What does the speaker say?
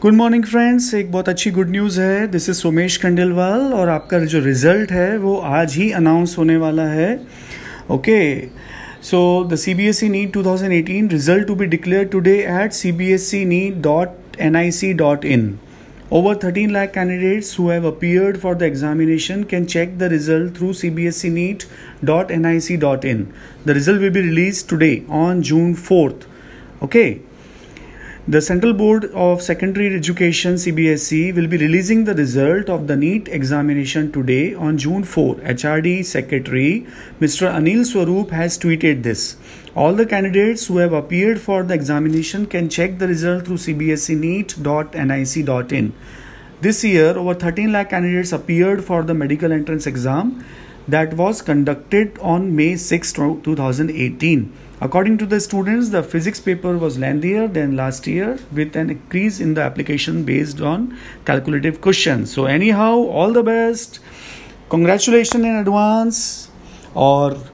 Good morning friends, एक बहुत अच्छी गुड न्यूज़ है। दिस इज़ सोमेश खंडेलवाल और आपका जो रिज़ल्ट है वो आज ही अनाउंस होने वाला है। Okay, so the CBSE NEET 2018 result to be declared today at cbseneet.nic.in. Over 13 lakh candidates who have appeared for the examination can check the result through cbseneet.nic.in. The result will be released today on June 4th. Okay. The Central Board of Secondary Education CBSE will be releasing the result of the NEET examination today on June 4. HRD Secretary Mr. Anil Swaroop has tweeted this. All the candidates who have appeared for the examination can check the result through cbseneet.nic.in. This year, over 13 lakh candidates appeared for the medical entrance exam that was conducted on May 6, 2018. According to the students, the physics paper was lengthier than last year with an increase in the application based on calculative questions. So anyhow, all the best. Congratulations in advance. और